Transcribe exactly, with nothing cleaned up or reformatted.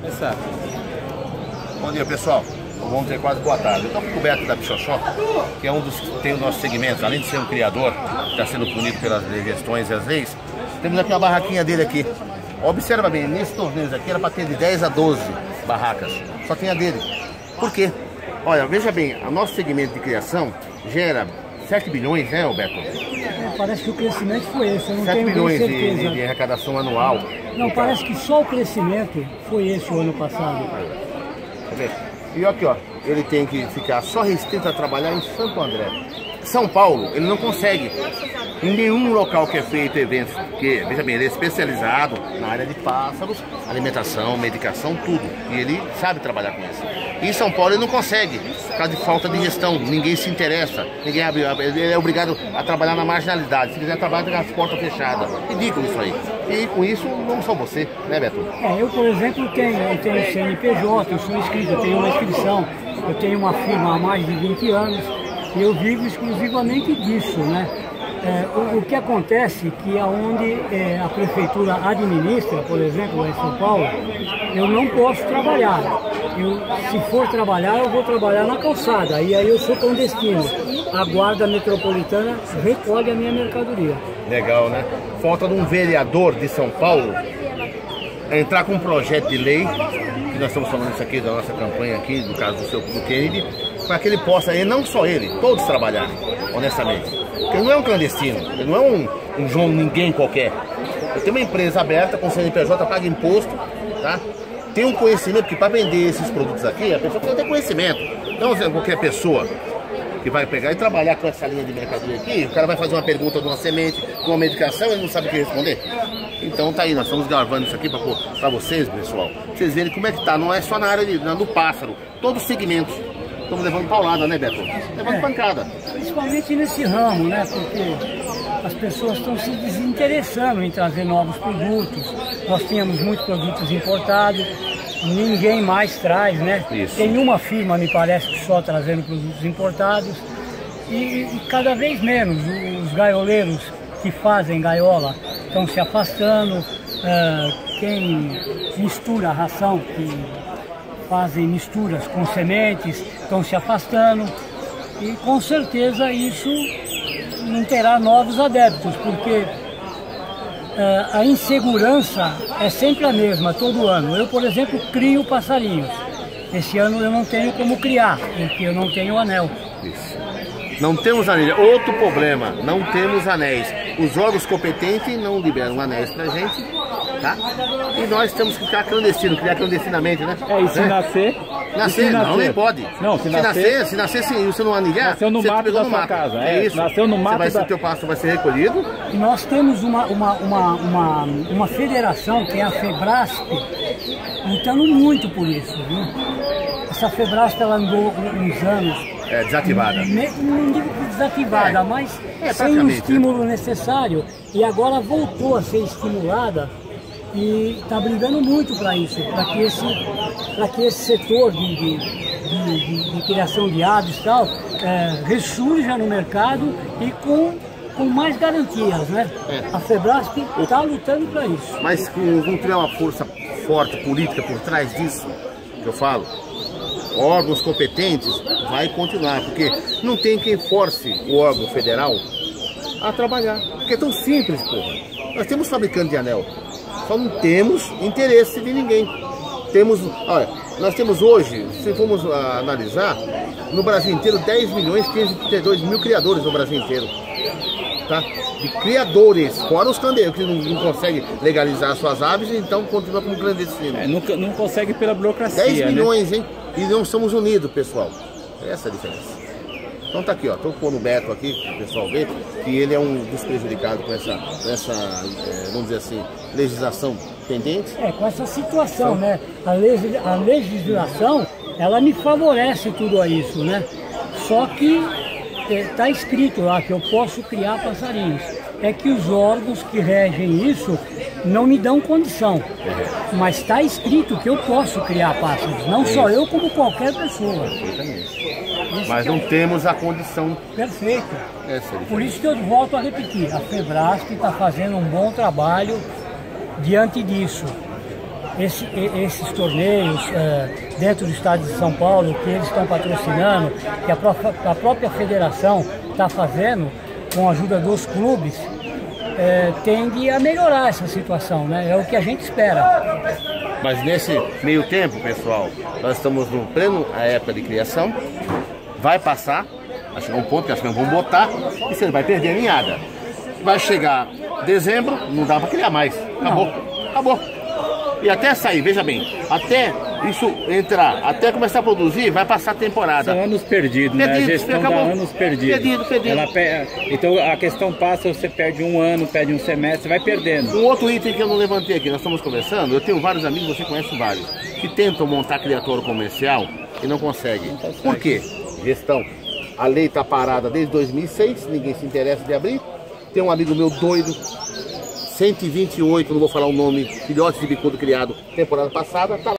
Exato. Bom dia, pessoal. Vamos ter quase boa tarde. Eu estou com o Beto da Pichoxó, que é um dos que tem os nossos segmentos. Além de ser um criador, que está sendo punido pelas gestões e as leis, temos aqui uma barraquinha dele aqui. Observa bem, nesse torneio aqui era para ter de dez a doze barracas. Só tem a dele. Por quê? Olha, veja bem, o nosso segmento de criação gera sete bilhões, né, Roberto? Parece que o crescimento foi esse, eu não sete tenho bilhões de, certeza. de, de arrecadação anual. Não, parece que só o crescimento foi esse o ano passado. Tá vendo? E aqui, ó, ele tem que ficar só restrito a trabalhar em Santo André. São Paulo, ele não consegue. Em nenhum local que é feito eventos, porque, veja bem, ele é especializado na área de pássaros, alimentação, medicação, tudo. E ele sabe trabalhar com isso. E em São Paulo ele não consegue, por causa de falta de gestão. Ninguém se interessa, ninguém abre, ele é obrigado a trabalhar na marginalidade. Se quiser trabalhar, tem as portas fechadas. Ridículo isso aí. E com isso, não só você, né, Beto? É, eu, por exemplo, tenho, eu tenho C N P J, eu sou inscrito, eu tenho uma inscrição, eu tenho uma firma há mais de vinte anos e eu vivo exclusivamente disso, né? É, o, o que acontece é que aonde é, a prefeitura administra, por exemplo, lá em São Paulo, eu não posso trabalhar. Eu, se for trabalhar, eu vou trabalhar na calçada, e aí eu sou clandestino. A guarda metropolitana recolhe a minha mercadoria. Legal, né? Falta de um vereador de São Paulo entrar com um projeto de lei, que nós estamos falando isso aqui da nossa campanha aqui, do caso do seu do Kennedy, para que ele possa, e não só ele, todos trabalharem, honestamente. Porque ele não é um clandestino, ele não é um, um João ninguém qualquer. Ele tem uma empresa aberta, com C N P J, paga imposto, tá? Tem um conhecimento, que para vender esses produtos aqui, a pessoa precisa ter conhecimento. Não é qualquer pessoa que vai pegar e trabalhar com essa linha de mercadoria aqui, o cara vai fazer uma pergunta de uma semente, de uma medicação, ele não sabe o que responder. Então tá aí, nós estamos gravando isso aqui para vocês, pessoal. Pra vocês verem como é que tá, não é só na área de, na, do pássaro, todos os segmentos. Estamos levando paulada, né, Beto? Levando é, pancada. Principalmente nesse ramo, né? Porque as pessoas estão se desinteressando em trazer novos produtos. Nós tínhamos muitos produtos importados, ninguém mais traz, né? Isso. Tem uma firma, me parece, que só trazendo produtos importados. E, e cada vez menos os gaioleiros que fazem gaiola estão se afastando. Uh, quem mistura a ração, que fazem misturas com sementes, estão se afastando e com certeza isso não terá novos adeptos, porque uh, a insegurança é sempre a mesma, todo ano. Eu, por exemplo, crio passarinhos. Esse ano eu não tenho como criar, porque eu não tenho anel. Isso. Não temos anéis. Outro problema, não temos anéis. Os órgãos competentes não liberam anéis pra gente, tá? E nós temos que ficar clandestino, criar clandestinamente, né? É, e se né? nascer? Nascer, se não, nascer? nem pode. Não, se, se nascer, nascer, se nascer, se você não anilhar, nasceu no você mato pegou da no sua mato. casa. É, é isso. Nasceu no mato vai da... ser, teu pasto vai ser recolhido. Nós temos uma, uma, uma, uma, uma federação, que é a Febrasp, lutando muito por isso, viu? Essa Febrasp, ela andou uns anos... É, desativada. Não digo desativada, é. mas é, sem o estímulo necessário. E agora voltou a ser estimulada e está brigando muito para isso, para que, esse, que esse setor de, de, de, de, de criação de aves e tal é, ressurja no mercado e com, com mais garantias, né? É. A Febrasp está lutando para isso. Mas vamos criar uma força forte política por trás disso, que eu falo. Órgãos competentes vai continuar, porque não tem quem force o órgão federal a trabalhar, porque é tão simples, porra. Nós temos fabricante de anel, só não temos interesse de ninguém. Temos, olha, nós temos hoje, se formos uh, analisar, no Brasil inteiro, dez milhões quinhentos e trinta e dois mil criadores no Brasil inteiro, tá? De criadores, fora os clandestinos, que não, não conseguem legalizar suas aves, então continua como clandestino. É, não, não consegue pela burocracia, dez milhões, né? hein? E não somos unidos, pessoal. Essa é a diferença. Então tá aqui, ó. Tô pondo o Beto aqui, para o pessoal ver, que ele é um dos prejudicados com essa, com essa é, vamos dizer assim, legislação pendente. É, com essa situação, então, né? A, legis, a legislação, ela me favorece tudo a isso, né? Só que está é, escrito lá que eu posso criar passarinhos. É que os órgãos que regem isso não me dão condição. É. Mas está escrito que eu posso criar pássaros. Não é só eu, como qualquer pessoa. Perfeitamente. Mas não temos a condição. Perfeito. É, por isso que eu volto a repetir. A Febrasp está fazendo um bom trabalho diante disso. esse, esses torneios é, dentro do estado de São Paulo, que eles estão patrocinando, que a própria, a própria federação está fazendo, com a ajuda dos clubes, é, tende a melhorar essa situação, né? É o que a gente espera. Mas nesse meio tempo, pessoal, nós estamos no pleno época de criação, vai passar, vai chegar um ponto que as crianças vão botar e você vai perder a ninhada. Vai chegar dezembro, não dá para criar mais, acabou, não. acabou. E até sair, veja bem, até isso entrar, até começar a produzir, vai passar a temporada. São anos perdidos, perdido, né? A gestão dá anos perdidos. Perdido, perdido. Ela pe... Então a questão passa, você perde um ano, perde um semestre, vai perdendo. Um outro item que eu não levantei aqui, nós estamos conversando, eu tenho vários amigos, você conhece vários, que tentam montar criatório comercial e não conseguem. Não consegue. Por quê? Gestão. A lei está parada desde dois mil e seis, ninguém se interessa de abrir. Tem um amigo meu doido, cento e vinte e oito, não vou falar o nome, filhote de bicudo criado temporada passada, tá lá.